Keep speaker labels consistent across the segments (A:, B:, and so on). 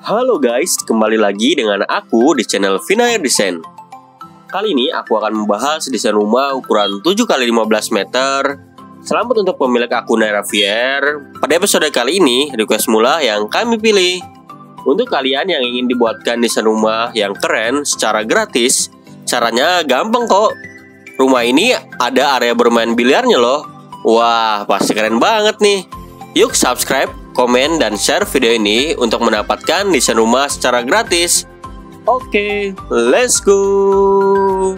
A: Halo guys, kembali lagi dengan aku di channel Vinair Design. Kali ini aku akan membahas desain rumah ukuran 7x15 meter. Selamat untuk pemilik akun Naira VR. Pada episode kali ini, request mula yang kami pilih. Untuk kalian yang ingin dibuatkan desain rumah yang keren secara gratis, caranya gampang kok. Rumah ini ada area bermain biliarnya loh. Wah, pasti keren banget nih. Yuk subscribe, komen, dan share video ini untuk mendapatkan desain rumah secara gratis. Oke, let's go.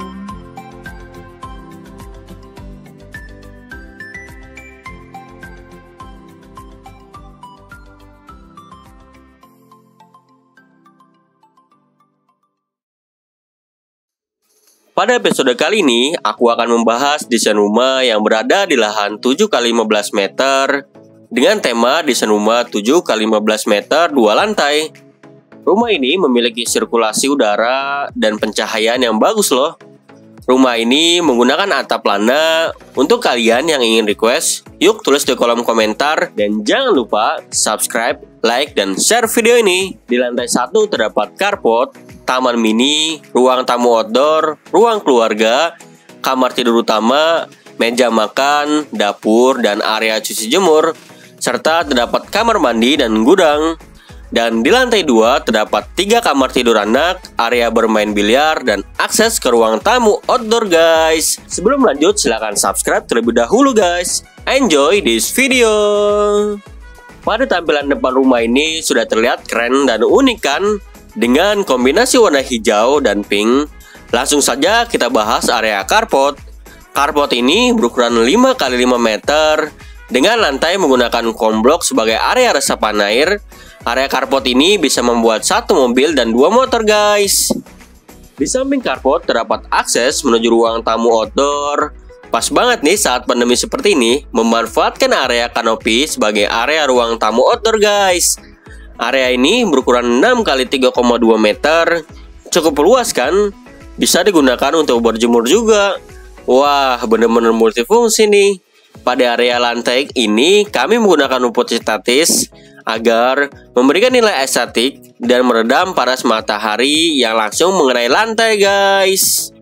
A: Pada episode kali ini, aku akan membahas desain rumah yang berada di lahan 7x15 meter dengan tema desain rumah 7x15 meter 2 lantai. Rumah ini memiliki sirkulasi udara dan pencahayaan yang bagus loh. Rumah ini menggunakan atap lana. Untuk kalian yang ingin request, yuk tulis di kolom komentar. Dan jangan lupa subscribe, like, dan share video ini. Di lantai 1 terdapat carport, taman mini, ruang tamu outdoor, ruang keluarga, kamar tidur utama, meja makan, dapur, dan area cuci jemur, serta terdapat kamar mandi dan gudang. Dan di lantai 2 terdapat 3 kamar tidur anak, area bermain biliar, dan akses ke ruang tamu outdoor guys. Sebelum lanjut, silahkan subscribe terlebih dahulu guys. Enjoy this video. Pada tampilan depan rumah ini sudah terlihat keren dan unik kan? Dengan kombinasi warna hijau dan pink. Langsung saja kita bahas area carport. Carport ini berukuran 5x5 meter dengan lantai menggunakan komblok sebagai area resapan air. Area carport ini bisa membuat 1 mobil dan 2 motor guys. Di samping carport terdapat akses menuju ruang tamu outdoor. Pas banget nih saat pandemi seperti ini, memanfaatkan area kanopi sebagai area ruang tamu outdoor guys. Area ini berukuran 6x3,2 meter. Cukup luas kan? Bisa digunakan untuk berjemur juga. Wah, bener-bener multifungsi nih. Pada area lantai ini, kami menggunakan rumput sintetis agar memberikan nilai estetik dan meredam panas matahari yang langsung mengenai lantai guys.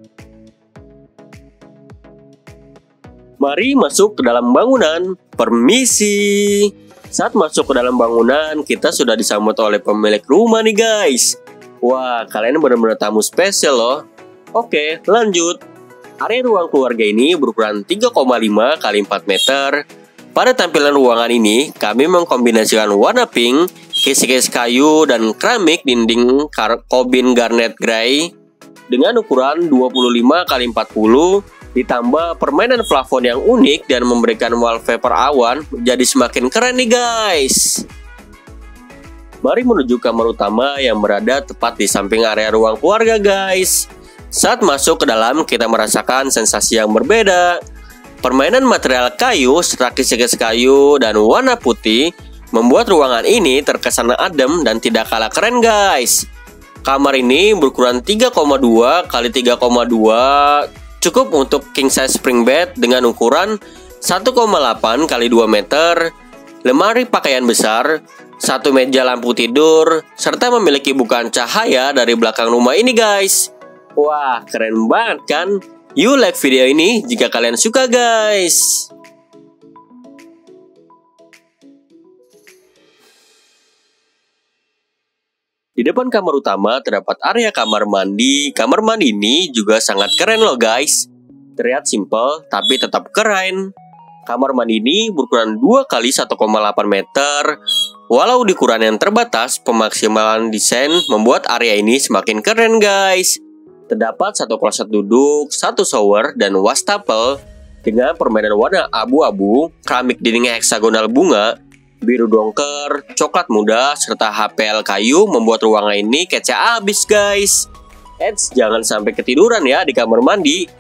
A: Mari masuk ke dalam bangunan. Permisi. Saat masuk ke dalam bangunan, kita sudah disambut oleh pemilik rumah nih guys. Wah, kalian benar-benar tamu spesial loh. Oke, lanjut. Area ruang keluarga ini berukuran 3,5x4 meter. Pada tampilan ruangan ini, kami mengkombinasikan warna pink, kisi-kisi kayu, dan keramik dinding kobin garnet grey dengan ukuran 25x40, ditambah permainan plafon yang unik dan memberikan wallpaper awan menjadi semakin keren nih guys. Mari menuju kamar utama yang berada tepat di samping area ruang keluarga guys. Saat masuk ke dalam, kita merasakan sensasi yang berbeda. Permainan material kayu serta kisi-kisi kayu dan warna putih membuat ruangan ini terkesan adem dan tidak kalah keren guys. Kamar ini berukuran 3,2x3,2, cukup untuk king size spring bed dengan ukuran 1,8x2 meter, lemari pakaian besar, 1 meja lampu tidur, serta memiliki bukaan cahaya dari belakang rumah ini guys. Wah, keren banget kan? Yuk like video ini jika kalian suka guys. Di depan kamar utama terdapat area kamar mandi. Kamar mandi ini juga sangat keren loh guys. Terlihat simple tapi tetap keren. Kamar mandi ini berukuran 2x1,8 meter. Walau di ukuran yang terbatas, pemaksimalan desain membuat area ini semakin keren guys. Terdapat 1 kloset duduk, 1 shower, dan wastafel dengan permainan warna abu-abu, keramik dinding heksagonal bunga, biru dongker, coklat muda, serta HPL kayu membuat ruangan ini kece abis guys. Eits, jangan sampai ketiduran ya di kamar mandi.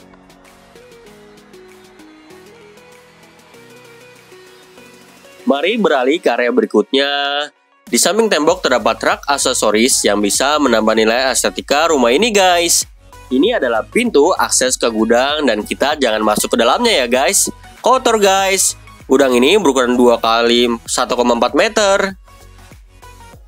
A: Mari beralih ke area berikutnya. Di samping tembok terdapat rak aksesoris yang bisa menambah nilai estetika rumah ini guys. Ini adalah pintu akses ke gudang dan kita jangan masuk ke dalamnya ya guys. Kotor guys. Gudang ini berukuran 2x1,4 meter.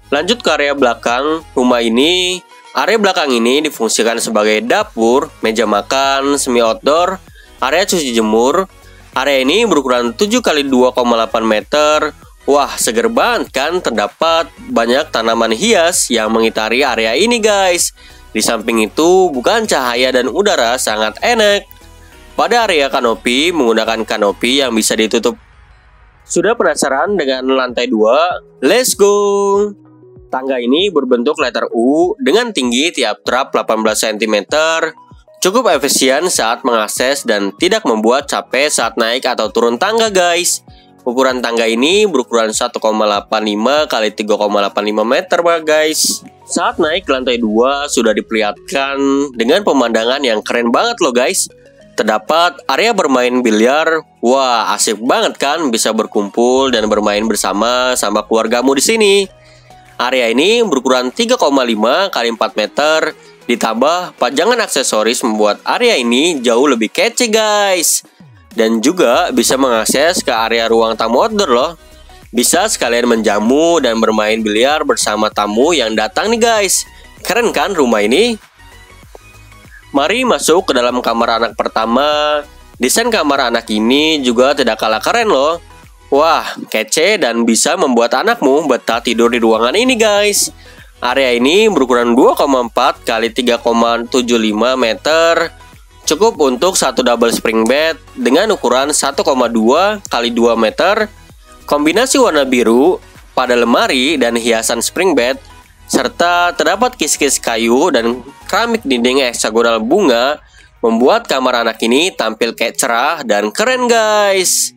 A: Lanjut ke area belakang rumah ini. Area belakang ini difungsikan sebagai dapur, meja makan, semi outdoor, area cuci jemur. Area ini berukuran 7 x 2,8 meter. Wah, seger banget kan, terdapat banyak tanaman hias yang mengitari area ini guys. Di samping itu, bukan cahaya dan udara sangat enak. Pada area kanopi, menggunakan kanopi yang bisa ditutup. Sudah penasaran dengan lantai 2? Let's go! Tangga ini berbentuk letter U dengan tinggi tiap trap 18 cm. Cukup efisien saat mengakses dan tidak membuat capek saat naik atau turun tangga guys. Ukuran tangga ini berukuran 1,85 x 3,85 meter guys. Saat naik ke lantai 2 sudah diperlihatkan dengan pemandangan yang keren banget loh guys. Terdapat area bermain biliar. Wah, asik banget kan bisa berkumpul dan bermain bersama keluargamu di sini. Area ini berukuran 3,5 x 4 meter. Ditambah pajangan aksesoris membuat area ini jauh lebih kece guys. Dan juga bisa mengakses ke area ruang tamu outdoor loh. Bisa sekalian menjamu dan bermain biliar bersama tamu yang datang nih guys. Keren kan rumah ini? Mari masuk ke dalam kamar anak pertama. Desain kamar anak ini juga tidak kalah keren loh. Wah, kece dan bisa membuat anakmu betah tidur di ruangan ini guys. Area ini berukuran 2,4 x 3,75 meter. Cukup untuk satu double spring bed dengan ukuran 1,2 x 2 meter. Kombinasi warna biru pada lemari dan hiasan spring bed, serta terdapat kis-kis kayu dan keramik dinding heksagonal bunga, membuat kamar anak ini tampil kayak cerah dan keren guys.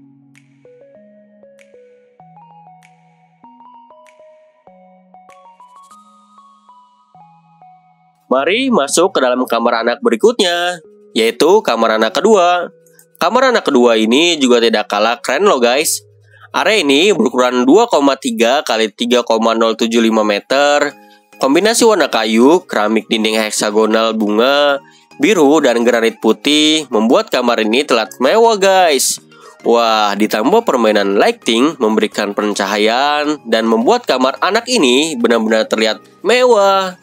A: Mari masuk ke dalam kamar anak berikutnya, yaitu kamar anak kedua. Kamar anak kedua ini juga tidak kalah keren loh guys. Area ini berukuran 2,3 x 3,075 meter. Kombinasi warna kayu, keramik dinding heksagonal bunga, biru dan granit putih membuat kamar ini terlihat mewah guys. Wah, ditambah permainan lighting memberikan pencahayaan dan membuat kamar anak ini benar-benar terlihat mewah.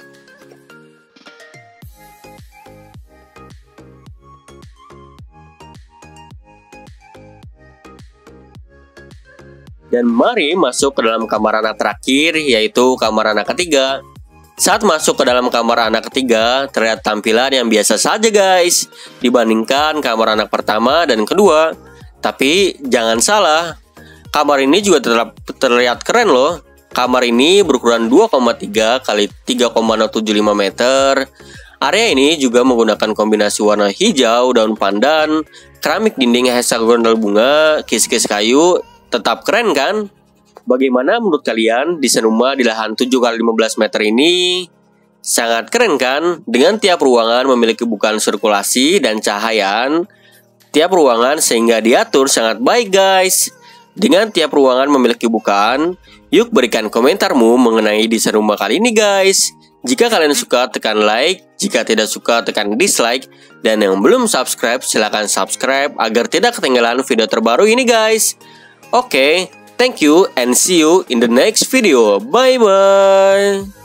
A: Dan mari masuk ke dalam kamar anak terakhir, yaitu kamar anak ketiga. Saat masuk ke dalam kamar anak ketiga, terlihat tampilan yang biasa saja guys, dibandingkan kamar anak pertama dan kedua. Tapi jangan salah, kamar ini juga tetap terlihat keren loh. Kamar ini berukuran 2,3 x 3,075 meter. Area ini juga menggunakan kombinasi warna hijau, daun pandan, keramik dinding heksagonal bunga, kis-kis kayu. Tetap keren kan? Bagaimana menurut kalian desain rumah di lahan 7 x 15 meter ini? Sangat keren kan? Dengan tiap ruangan memiliki bukaan sirkulasi dan cahayaan. Tiap ruangan sehingga diatur sangat baik guys. Dengan tiap ruangan memiliki bukaan. Yuk berikan komentarmu mengenai desain rumah kali ini guys. Jika kalian suka tekan like, jika tidak suka tekan dislike. Dan yang belum subscribe silahkan subscribe agar tidak ketinggalan video terbaru ini guys. Oke, thank you and see you in the next video. Bye bye.